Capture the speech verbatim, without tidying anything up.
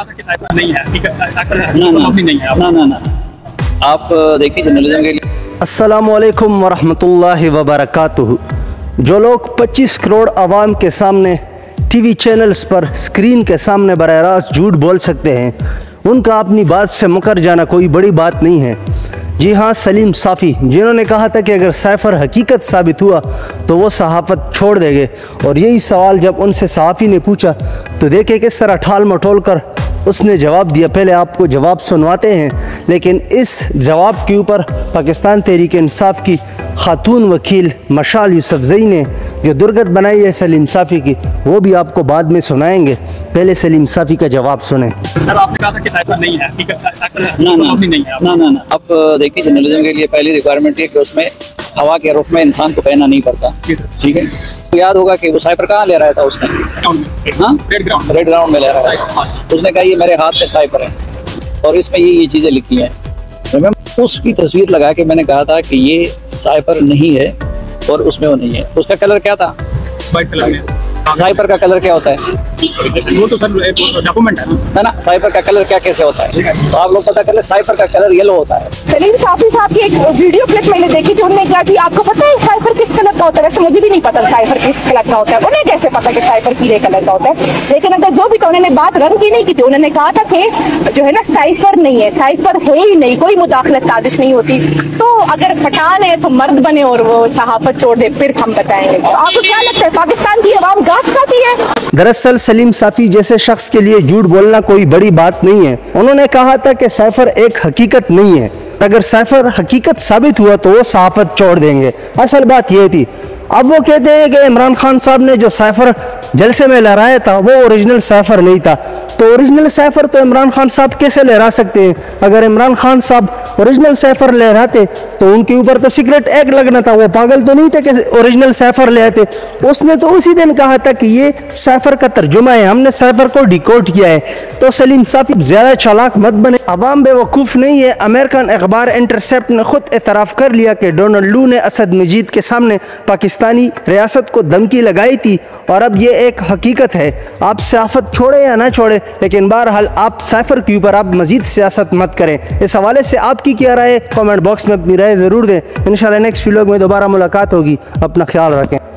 कहा था कि साइफर नहीं है, हकीकत साइफर है, ना ना नहीं है। ना ना ना आप देखिए जर्नलिज्म के लिए। अस्सलामु अलैकुम वरहमतुल्लाहि वबरकातुहू। जो लोग पच्चीस करोड़ आवाम के सामने टीवी चैनल्स पर स्क्रीन के सामने बराह रास्त झूठ बोल सकते हैं, उनका अपनी बात से मुकर जाना कोई बड़ी बात नहीं है। जी हाँ, सलीम साफ़ी जिन्होंने कहा था कि अगर साइफर हकीकत साबित हुआ तो वो सहाफ़त छोड़ देंगे, और यही सवाल जब उनसे सहाफ़ी ने पूछा तो देखे किस तरह ठाल मटोल कर उसने जवाब दिया। पहले आपको जवाब सुनवाते हैं, लेकिन इस जवाब के ऊपर पाकिस्तान तहरीक इंसाफ की खातून वकील मशाल यूसुफजई ने जो दुर्गत बनाई है सलीम साफ़ी की, वो भी आपको बाद में सुनाएंगे। पहले सलीम साफ़ी का जवाब सुने। सर, आपने कहा था कि साइफर नहीं है, हकीकत साइफर है, ना ना नहीं है। ना ना ना आप देखिए जर्नलिज्म के लिए पहली रिक्वायरमेंट है कि उसमें हवा के रुख में इंसान को पहनना नहीं पड़ता। ठीक है, तो याद होगा कि वो साइफर कहाँ ले रहा था उसने? हाँ, रेड ग्राउंड रेड ग्राउंड में ले रहा था। उसने कहा ये मेरे हाथ में साइफर है और इसमें ये ये चीज़ें लिखी हैं। उसकी तस्वीर लगा के मैंने कहा था कि ये साइफर नहीं है और उसमें वो नहीं है। उसका कलर क्या था? वाइट कलर में। साइफर का कलर क्या होता है? वो तो सर डॉक्यूमेंट है है ना। साइफर का कलर क्या कैसे होता है? तो आप लोग पता कर ले, साइफर का कलर येलो होता है। सलीम साफ़ी साहब की एक वीडियो क्लिप मैंने देखी थी, उन्होंने कहा कि आपको पता है साइफर किस कलर का होता है? वैसे मुझे भी नहीं पता साइफर किस कलर का होता है, उन्हें कैसे पता कि साइफर पीले कलर का होता है। लेकिन अगर जो भी था, उन्होंने बात रंग की नहीं की थी, उन्होंने कहा था कि जो है ना साइफर नहीं है, साइफर है ही नहीं, कोई मुदाखलत साजिश नहीं होती। तो अगर पठान है तो मर्द बने और वो सहाफत छोड़ दे, फिर हम बताएंगे। तो आपको क्या लगता है पाकिस्तान की आवाम घास खाती है? दरअसल सलीम साफ़ी जैसे शख्स के लिए झूठ बोलना कोई बड़ी बात नहीं है। उन्होंने कहा था कि साइफर एक हकीकत नहीं है, अगर साइफर हकीकत साबित हुआ तो वो सहाफत छोड़ देंगे। असल बात ये थी। अब वो कहते हैं कि इमरान खान साहब ने जो साइफर जलसे में लहराया था वो ओरिजिनल साइफर नहीं था। तो ओरिजिनल साइफर तो इमरान खान साहब कैसे लहरा सकते हैं? अगर इमरान खान साहब ओरिजिनल साइफर लहराते तो उनके ऊपर तो सीक्रेट एक्ट लगना था। वो पागल तो नहीं थे कि ओरिजिनल साइफर ले आते। उसने तो उसी दिन कहा था कि ये साइफर का तर्जुमा है, हमने साइफर को डिकोड किया है। तो सलीम साफ़ी ज़्यादा चालाक मत बने, अवाम बेवकूफ़ नहीं है। अमेरिकन अखबार इंटरसेप्ट ने खुद एतराफ़ कर लिया कि डोनाल्ड लू ने असद मजीद के सामने पाकिस्तानी रियासत को धमकी लगाई थी, और अब ये एक हकीकत है। आप सियासत छोड़े या ना छोड़े, लेकिन बहरहाल आप साइफर के ऊपर आप मजीद सियासत मत करें। इस हवाले से आपकी क्या राय है? कमेंट बॉक्स में अपनी राय ज़रूर दें। इंशाल्लाह नेक्स्ट वीडियो में दोबारा मुलाकात होगी। अपना ख्याल रखें।